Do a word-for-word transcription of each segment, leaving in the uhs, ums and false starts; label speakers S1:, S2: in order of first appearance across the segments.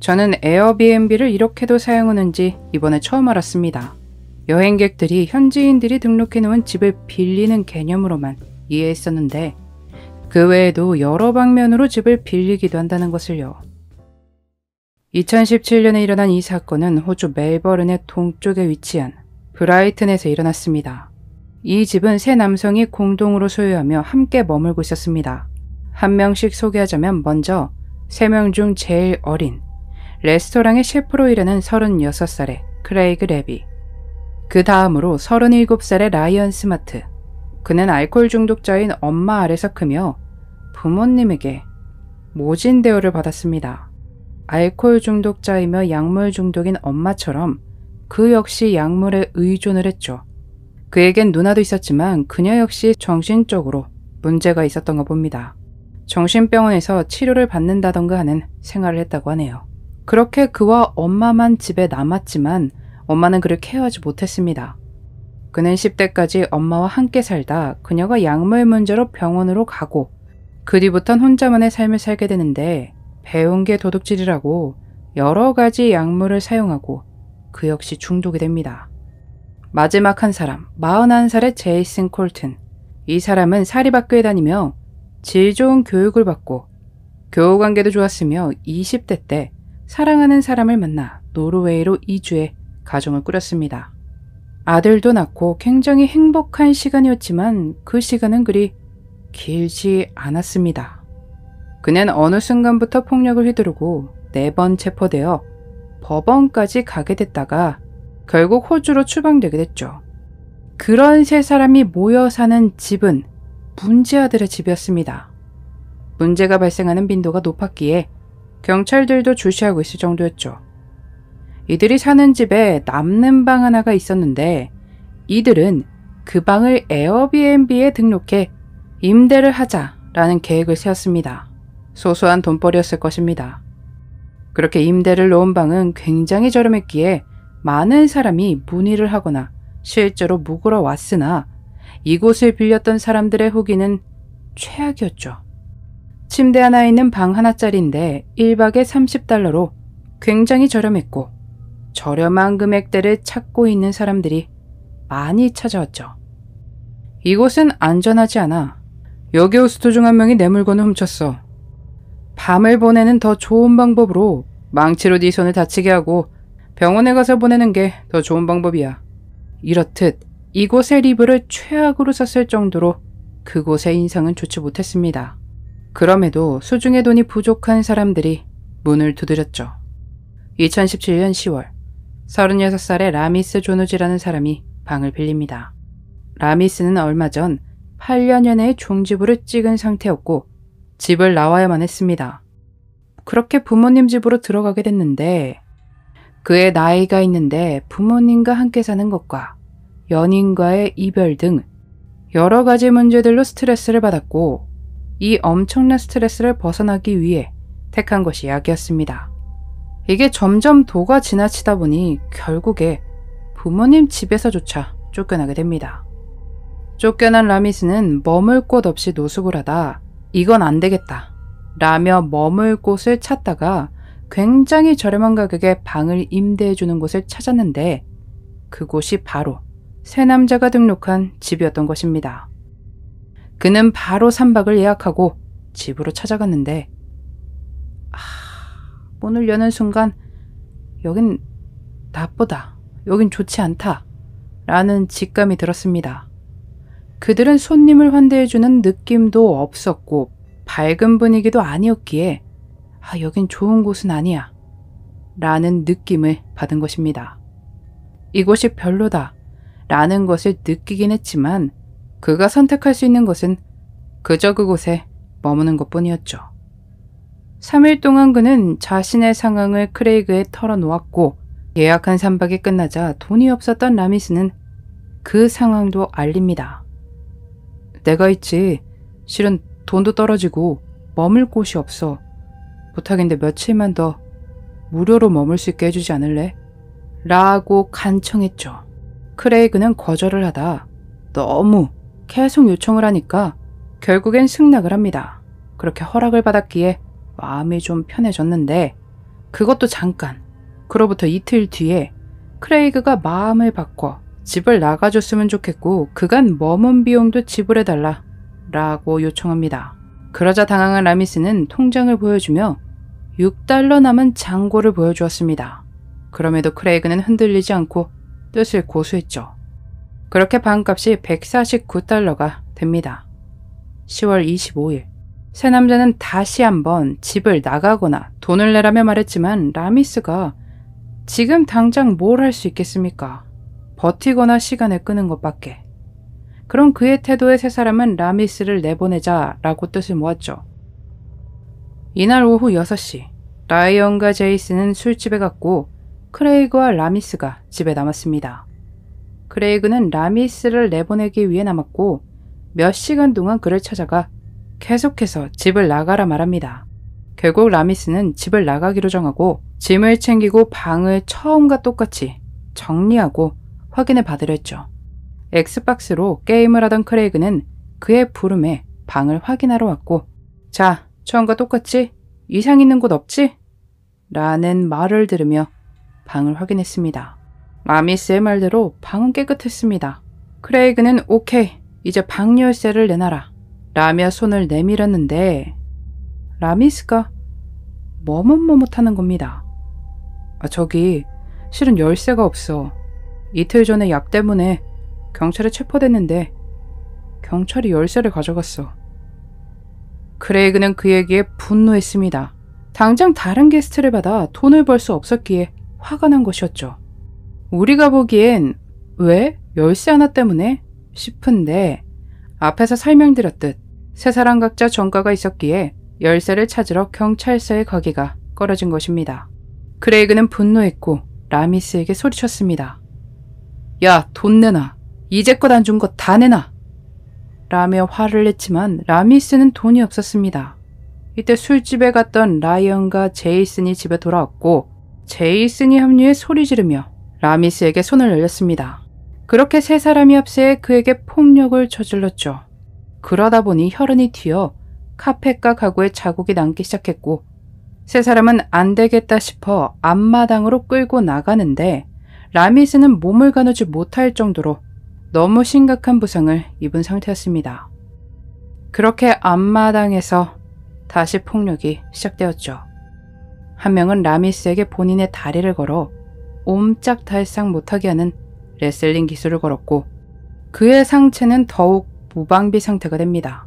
S1: 저는 에어비앤비를 이렇게도 사용하는지 이번에 처음 알았습니다. 여행객들이 현지인들이 등록해놓은 집을 빌리는 개념으로만 이해했었는데 그 외에도 여러 방면으로 집을 빌리기도 한다는 것을요. 이천십칠 년에 일어난 이 사건은 호주 멜버른의 동쪽에 위치한 브라이튼에서 일어났습니다. 이 집은 세 남성이 공동으로 소유하며 함께 머물고 있었습니다. 한 명씩 소개하자면 먼저 세 명 중 제일 어린 레스토랑의 셰프로 일하는 서른여섯 살의 크레이그 레비, 그 다음으로 서른일곱 살의 라이언 스마트. 그는 알코올 중독자인 엄마 아래서 크며 부모님에게 모진 대우를 받았습니다. 알코올 중독자이며 약물 중독인 엄마처럼 그 역시 약물에 의존을 했죠. 그에겐 누나도 있었지만 그녀 역시 정신적으로 문제가 있었던가 봅니다. 정신병원에서 치료를 받는다던가 하는 생활을 했다고 하네요. 그렇게 그와 엄마만 집에 남았지만 엄마는 그를 케어하지 못했습니다. 그는 십 대까지 엄마와 함께 살다 그녀가 약물 문제로 병원으로 가고 그 뒤부턴 혼자만의 삶을 살게 되는데 배운 게 도둑질이라고 여러 가지 약물을 사용하고 그 역시 중독이 됩니다. 마지막 한 사람, 마흔한 살의 제이슨 콜튼. 이 사람은 사립학교에 다니며 질 좋은 교육을 받고 교우관계도 좋았으며 이십 대 때 사랑하는 사람을 만나 노르웨이로 이주해 가정을 꾸렸습니다. 아들도 낳고 굉장히 행복한 시간이었지만 그 시간은 그리 길지 않았습니다. 그는 어느 순간부터 폭력을 휘두르고 네 번 체포되어 법원까지 가게 됐다가 결국 호주로 추방되게 됐죠. 그런 세 사람이 모여 사는 집은 문제아들의 집이었습니다. 문제가 발생하는 빈도가 높았기에 경찰들도 주시하고 있을 정도였죠. 이들이 사는 집에 남는 방 하나가 있었는데 이들은 그 방을 에어비앤비에 등록해 임대를 하자라는 계획을 세웠습니다. 소소한 돈벌이였을 것입니다. 그렇게 임대를 놓은 방은 굉장히 저렴했기에 많은 사람이 문의를 하거나 실제로 묵으러 왔으나 이곳을 빌렸던 사람들의 후기는 최악이었죠. 침대 하나 있는 방 하나짜리인데 일 박에 삼십 달러로 굉장히 저렴했고 저렴한 금액대를 찾고 있는 사람들이 많이 찾아왔죠. 이곳은 안전하지 않아. 여기 호스트 중 한 명이 내 물건을 훔쳤어. 밤을 보내는 더 좋은 방법으로 망치로 네 손을 다치게 하고 병원에 가서 보내는 게 더 좋은 방법이야. 이렇듯 이곳의 리뷰를 최악으로 썼을 정도로 그곳의 인상은 좋지 못했습니다. 그럼에도 수중에 돈이 부족한 사람들이 문을 두드렸죠. 이천십칠 년 시월 서른여섯 살의 라미스 조누지라는 사람이 방을 빌립니다. 라미스는 얼마 전 팔 년여내의 종지부를 찍은 상태였고 집을 나와야만 했습니다. 그렇게 부모님 집으로 들어가게 됐는데 그의 나이가 있는데 부모님과 함께 사는 것과 연인과의 이별 등 여러 가지 문제들로 스트레스를 받았고 이 엄청난 스트레스를 벗어나기 위해 택한 것이 약이었습니다. 이게 점점 도가 지나치다 보니 결국에 부모님 집에서조차 쫓겨나게 됩니다. 쫓겨난 라미스는 머물 곳 없이 노숙을 하다 이건 안 되겠다 라며 머물 곳을 찾다가 굉장히 저렴한 가격에 방을 임대해주는 곳을 찾았는데 그곳이 바로 세 남자가 등록한 집이었던 것입니다. 그는 바로 삼 박을 예약하고 집으로 찾아갔는데 아, 문을 여는 순간 여긴 나쁘다, 여긴 좋지 않다 라는 직감이 들었습니다. 그들은 손님을 환대해주는 느낌도 없었고 밝은 분위기도 아니었기에 아, 여긴 좋은 곳은 아니야 라는 느낌을 받은 것입니다. 이곳이 별로다 라는 것을 느끼긴 했지만 그가 선택할 수 있는 것은 그저 그곳에 머무는 것뿐이었죠. 삼 일 동안 그는 자신의 상황을 크레이그에 털어놓았고 예약한 삼 박이 끝나자 돈이 없었던 라미스는 그 상황도 알립니다. 내가 있지. 실은 돈도 떨어지고 머물 곳이 없어. 부탁인데 며칠만 더 무료로 머물 수 있게 해주지 않을래? 라고 간청했죠. 크레이그는 거절을 하다 너무 계속 요청을 하니까 결국엔 승낙을 합니다. 그렇게 허락을 받았기에 마음이 좀 편해졌는데 그것도 잠깐. 그로부터 이틀 뒤에 크레이그가 마음을 바꿔 집을 나가줬으면 좋겠고 그간 머문 비용도 지불해달라 라고 요청합니다. 그러자 당황한 라미스는 통장을 보여주며 육 달러 남은 잔고를 보여주었습니다. 그럼에도 크레이그는 흔들리지 않고 뜻을 고수했죠. 그렇게 방값이 백사십구 달러가 됩니다. 시월 이십오일 새 남자는 다시 한번 집을 나가거나 돈을 내라며 말했지만 라미스가 지금 당장 뭘 할 수 있겠습니까? 버티거나 시간을 끄는 것밖에. 그럼 그의 태도에 세 사람은 라미스를 내보내자 라고 뜻을 모았죠. 이날 오후 여섯 시 라이언과 제이슨은 술집에 갔고 크레이그와 라미스가 집에 남았습니다. 크레이그는 라미스를 내보내기 위해 남았고 몇 시간 동안 그를 찾아가 계속해서 집을 나가라 말합니다. 결국 라미스는 집을 나가기로 정하고 짐을 챙기고 방을 처음과 똑같이 정리하고 확인을 받으려 했죠. 엑스박스로 게임을 하던 크레이그는 그의 부름에 방을 확인하러 왔고 자, 처음과 똑같이 이상 있는 곳 없지? 라는 말을 들으며 방을 확인했습니다. 라미스의 말대로 방은 깨끗했습니다. 크레이그는 오케이, 이제 방 열쇠를 내놔라 라며 손을 내밀었는데 라미스가 머뭇머뭇하는 겁니다. 아, 저기 실은 열쇠가 없어. 이틀 전에 약 때문에 경찰에 체포됐는데 경찰이 열쇠를 가져갔어. 크레이그는 그 얘기에 분노했습니다. 당장 다른 게스트를 받아 돈을 벌 수 없었기에 화가 난 것이었죠. 우리가 보기엔 왜? 열쇠 하나 때문에? 싶은데 앞에서 설명드렸듯 세 사람 각자 전과가 있었기에 열쇠를 찾으러 경찰서에 가기가 꺼려진 것입니다. 크레이그는 분노했고 라미스에게 소리쳤습니다. 야, 돈 내놔. 이제껏 안 준 거 다 내놔. 라며 화를 냈지만 라미스는 돈이 없었습니다. 이때 술집에 갔던 라이언과 제이슨이 집에 돌아왔고 제이슨이 합류해 소리 지르며 라미스에게 손을 열렸습니다. 그렇게 세 사람이 합세해 그에게 폭력을 저질렀죠. 그러다 보니 혈흔이 튀어 카펫과 가구에 자국이 남기 시작했고 세 사람은 안 되겠다 싶어 앞마당으로 끌고 나가는데 라미스는 몸을 가누지 못할 정도로 너무 심각한 부상을 입은 상태였습니다. 그렇게 앞마당에서 다시 폭력이 시작되었죠. 한 명은 라미스에게 본인의 다리를 걸어 옴짝달싹 못하게 하는 레슬링 기술을 걸었고 그의 상체는 더욱 무방비 상태가 됩니다.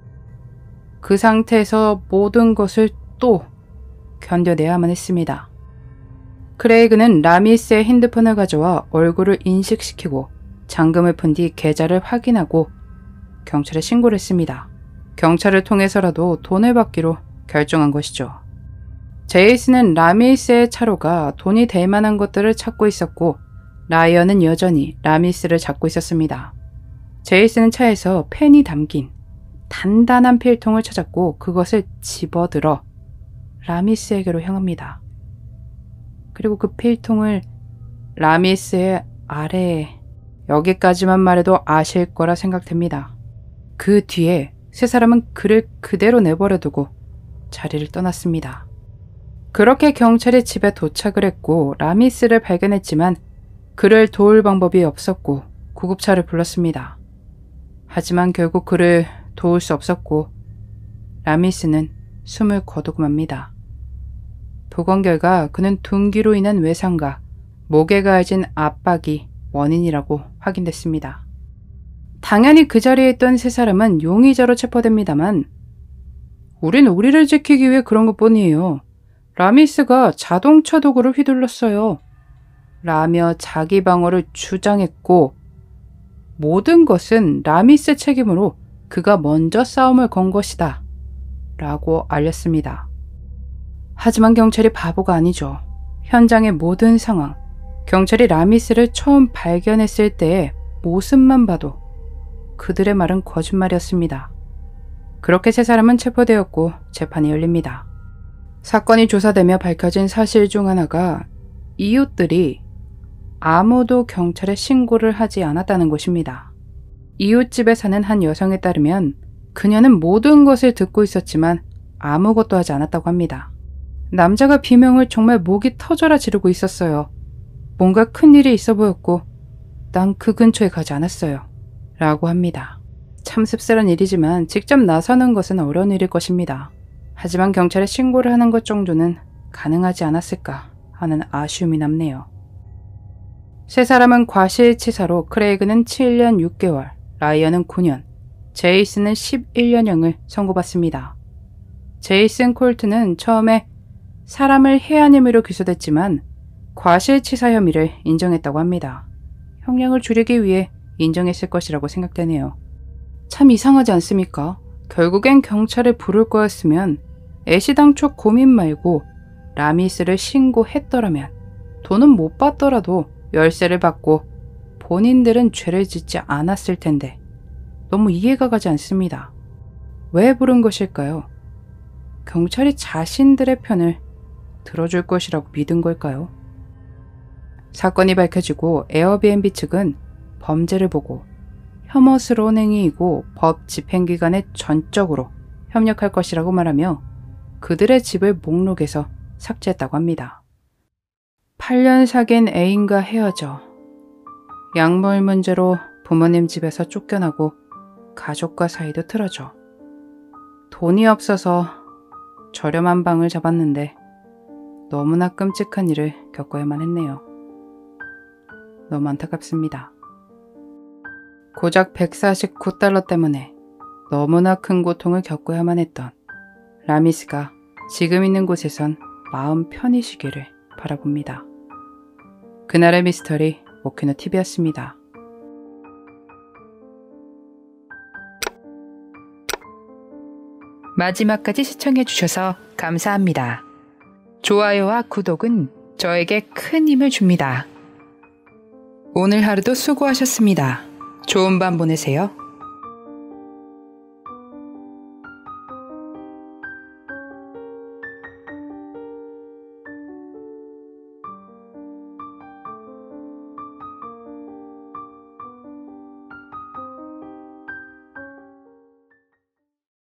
S1: 그 상태에서 모든 것을 또 견뎌내야만 했습니다. 크레이그는 라미스의 핸드폰을 가져와 얼굴을 인식시키고 잠금을 푼 뒤 계좌를 확인하고 경찰에 신고를 했습니다. 경찰을 통해서라도 돈을 받기로 결정한 것이죠. 제이슨은 라미스의 차로가 돈이 될 만한 것들을 찾고 있었고 라이언은 여전히 라미스를 잡고 있었습니다. 제이슨은 차에서 펜이 담긴 단단한 필통을 찾았고 그것을 집어들어 라미스에게로 향합니다. 그리고 그 필통을 라미스의 아래에 여기까지만 말해도 아실 거라 생각됩니다. 그 뒤에 세 사람은 그를 그대로 내버려두고 자리를 떠났습니다. 그렇게 경찰이 집에 도착을 했고 라미스를 발견했지만 그를 도울 방법이 없었고 구급차를 불렀습니다. 하지만 결국 그를 도울 수 없었고 라미스는 숨을 거두고 맙니다. 보건 결과 그는 둔기로 인한 외상과 목에 가해진 압박이 원인이라고 확인됐습니다. 당연히 그 자리에 있던 세 사람은 용의자로 체포됩니다만 우린 우리를 지키기 위해 그런 것뿐이에요. 라미스가 자동차 도구를 휘둘렀어요. 라며 자기 방어를 주장했고 모든 것은 라미스 책임으로 그가 먼저 싸움을 건 것이다 라고 알렸습니다. 하지만 경찰이 바보가 아니죠. 현장의 모든 상황, 경찰이 라미스를 처음 발견했을 때의 모습만 봐도 그들의 말은 거짓말이었습니다. 그렇게 세 사람은 체포되었고 재판이 열립니다. 사건이 조사되며 밝혀진 사실 중 하나가 이웃들이 아무도 경찰에 신고를 하지 않았다는 것입니다. 이웃집에 사는 한 여성에 따르면 그녀는 모든 것을 듣고 있었지만 아무것도 하지 않았다고 합니다. 남자가 비명을 정말 목이 터져라 지르고 있었어요. 뭔가 큰일이 있어 보였고 난 그 근처에 가지 않았어요. 라고 합니다. 참 씁쓸한 일이지만 직접 나서는 것은 어려운 일일 것입니다. 하지만 경찰에 신고를 하는 것 정도는 가능하지 않았을까 하는 아쉬움이 남네요. 세 사람은 과실치사로 크레이그는 칠 년 육 개월, 라이언은 구 년, 제이슨은 십일 년형을 선고받습니다. 제이슨 콜트는 처음에 사람을 해한 혐의로 기소됐지만 과실치사 혐의를 인정했다고 합니다. 형량을 줄이기 위해 인정했을 것이라고 생각되네요. 참 이상하지 않습니까? 결국엔 경찰을 부를 거였으면 애시당초 고민 말고 라미스를 신고했더라면 돈은 못 받더라도 열쇠를 받고 본인들은 죄를 짓지 않았을 텐데 너무 이해가 가지 않습니다. 왜 부른 것일까요? 경찰이 자신들의 편을 들어줄 것이라고 믿은 걸까요? 사건이 밝혀지고 에어비앤비 측은 범죄를 보고 혐오스러운 행위이고 법 집행기관에 전적으로 협력할 것이라고 말하며 그들의 집을 목록에서 삭제했다고 합니다. 팔 년 사귄 애인과 헤어져 약물 문제로 부모님 집에서 쫓겨나고 가족과 사이도 틀어져 돈이 없어서 저렴한 방을 잡았는데 너무나 끔찍한 일을 겪어야만 했네요. 너무 안타깝습니다. 고작 백사십구 달러 때문에 너무나 큰 고통을 겪어야만 했던 라미스가 지금 있는 곳에선 마음 편히 쉬기를 바라봅니다. 그날의 미스터리 오키노 티비였습니다. 마지막까지 시청해주셔서 감사합니다. 좋아요와 구독은 저에게 큰 힘을 줍니다. 오늘 하루도 수고하셨습니다. 좋은 밤 보내세요.